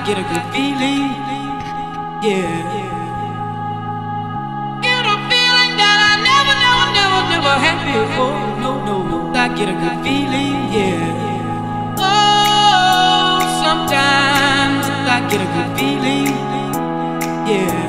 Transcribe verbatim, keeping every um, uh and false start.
get a good feeling, yeah. Get a feeling that I never, never, never, never had before. No, no, no, I get a good feeling, yeah. Oh, sometimes I get a good feeling, yeah.